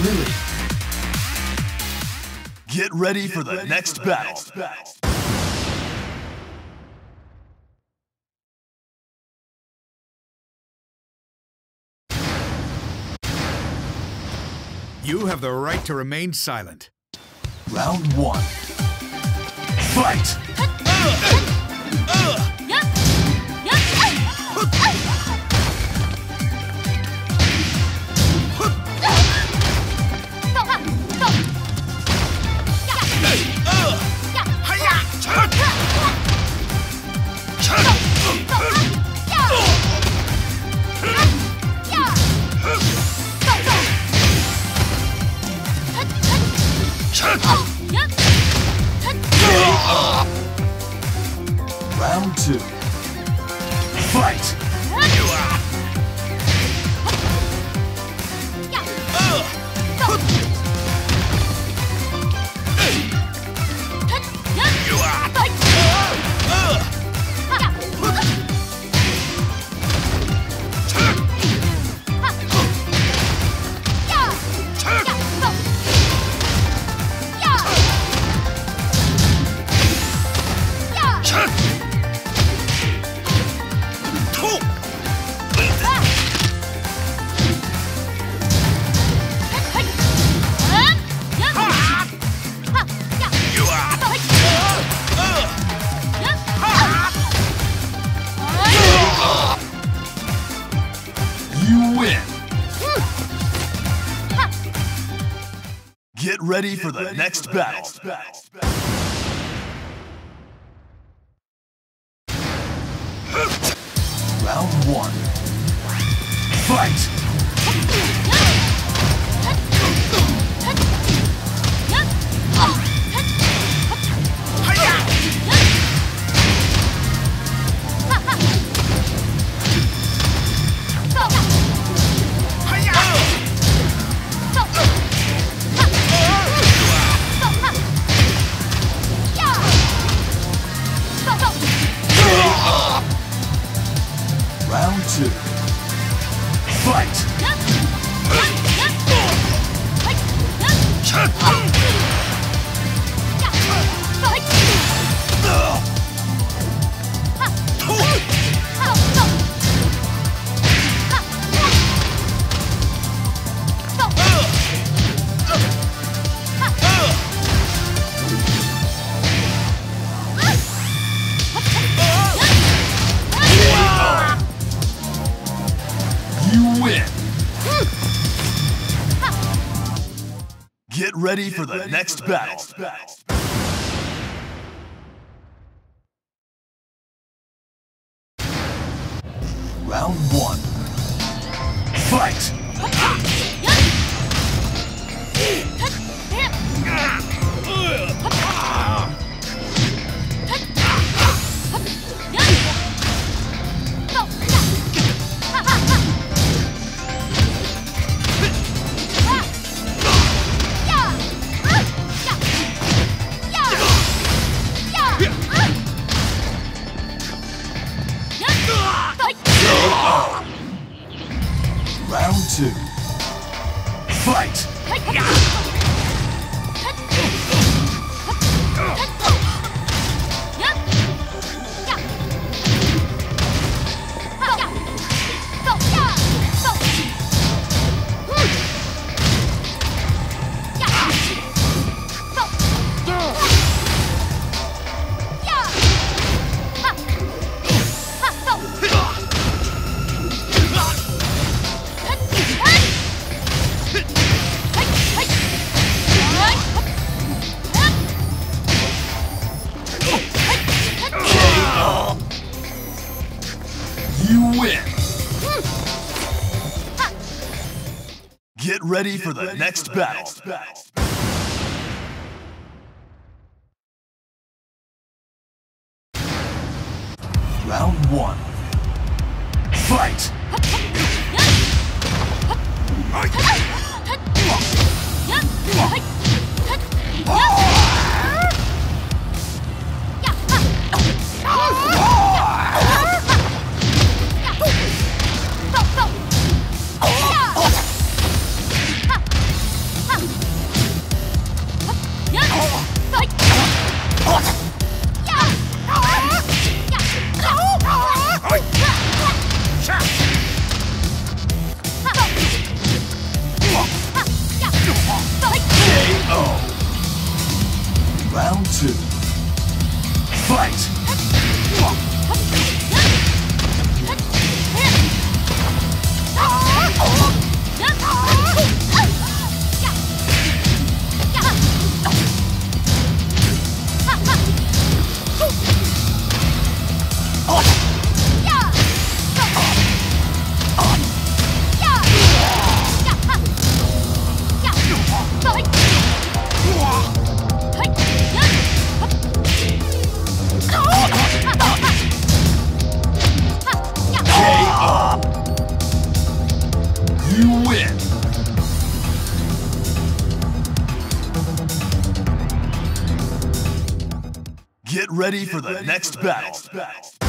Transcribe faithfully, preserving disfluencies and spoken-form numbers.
Lili. Get ready for the next battle. You have the right to remain silent. Round one. Fight! Round two. Fight! You win! Get ready for the next battle. Round one. Fight! Round two. Fight! You win! Get ready for the next battle. Round one. Fight! Round two. Fight! You win! Get ready for the next battle. Round one. Fight! two. Fight! You win! Get ready for the next battle.